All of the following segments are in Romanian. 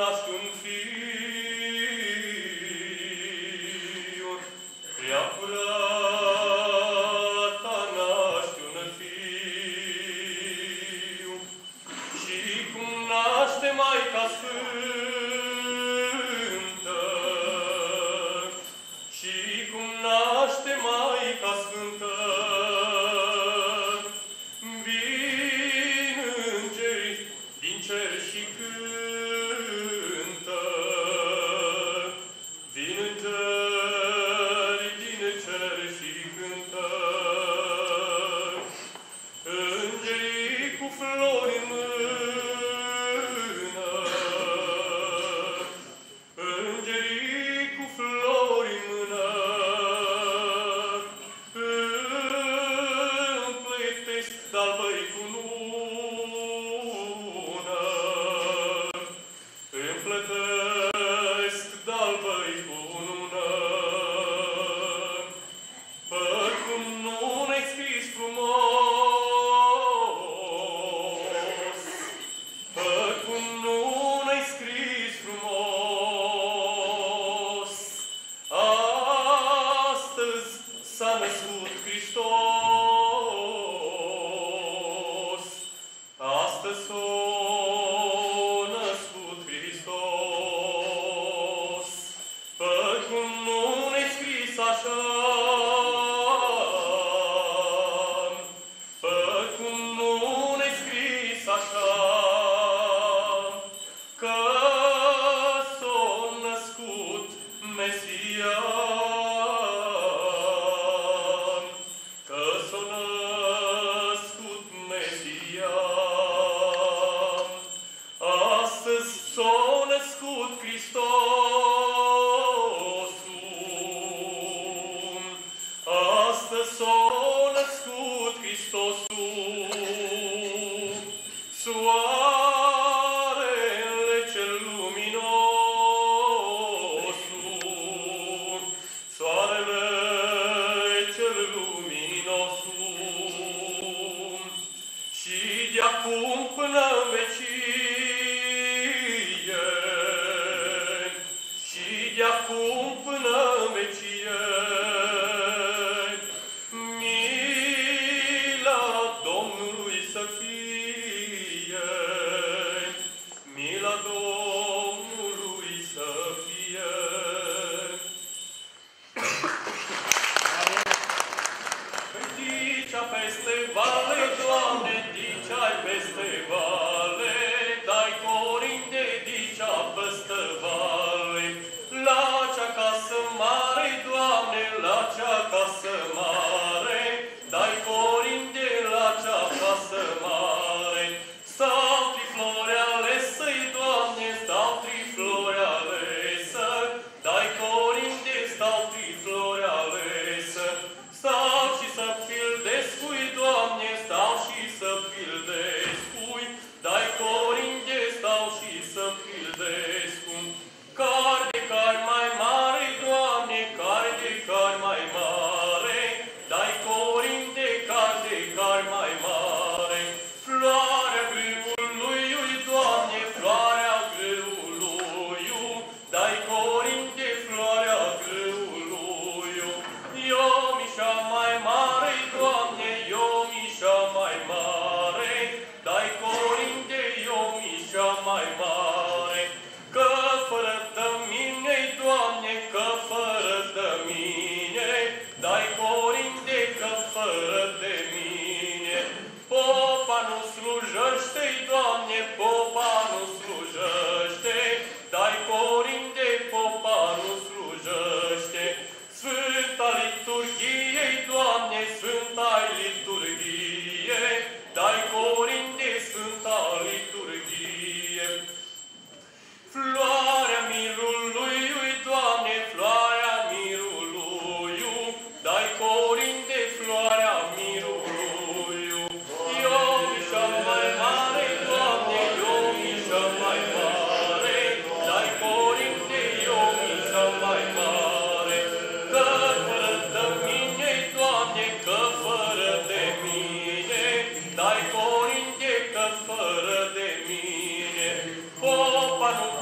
naști un fiu, prea curata naști un fiu, și cum naște Maica Sfântă, și cum naște Maica Sfântă, vin îngeri din cer și cântă, vin îngeri din cer și cântă, îngerii cu flori în mână, îngerii cu flori în mână, împletesc de-albă-i cunună, împletesc de-albă-i cunună, păr cunună-i scris frumos, păr cunună-i scris frumos, astăzi s-a născut Hristos, astăzi s-a născut Hristos, păr cunună-i scris așa, păr cunună-i scris așa, că s-a născut Mesia, că s-a născut Mesia. Astăzi s-a născut Hristosul, astăzi s-a născut Hristosul, soarele cel luminosul, soarele cel luminosul, și de acum până în vecie, și de acum până în vecie, mila Domnului să fie, mila Domnului să fie. Dicea peste vale, Doamne, dicea-i peste vale, dai corinde, dicea peste vale, la cea casă mare, Doamne, la cea casă mare, dai corinde, la cea casă mare, stau flori alesă-i, Doamne,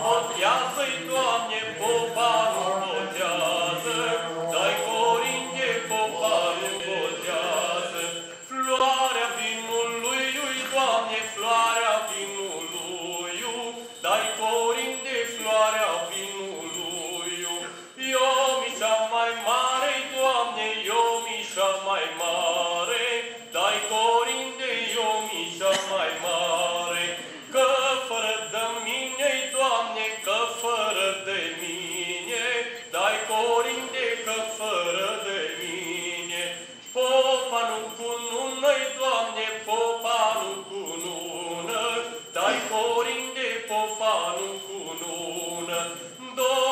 botează-i, Doamne, popa nu botează, dai corinde, popa nu botează. Floarea vinului, Doamne, floarea vinului, dai corinde, floarea vinului. Iomișa mai mare, Doamne, iomișa mai mare, dai corinde, iomișa mai mare. Că fără de mine, Doamne, că fără de mine, dai corinde, că fără de mine. Popa nu cunună, Doamne, popa nu cunună, dai corinde, popa nu cunună.